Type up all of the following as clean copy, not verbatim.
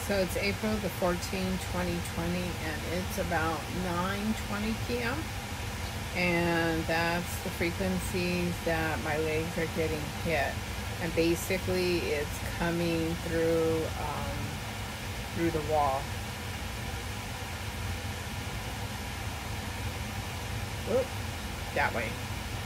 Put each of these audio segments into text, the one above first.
So it's April the 14th, 2020, and it's about 9:20 p.m. And that's the frequencies that my legs are getting hit. And basically, it's coming through the wall. Oop, that way.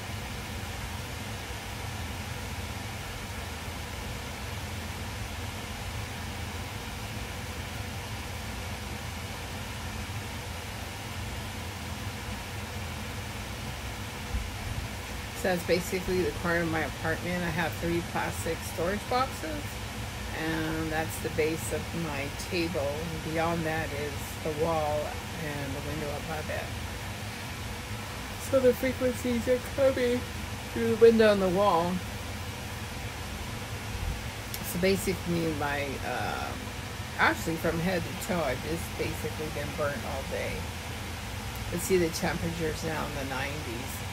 So that's basically the corner of my apartment. I have 3 plastic storage boxes, and that's the base of my table. And beyond that is the wall and the window above it. So the frequencies are coming through the window and the wall. So basically, actually from head to toe, I've just basically been burnt all day. Let's see the temperatures now in the 90s.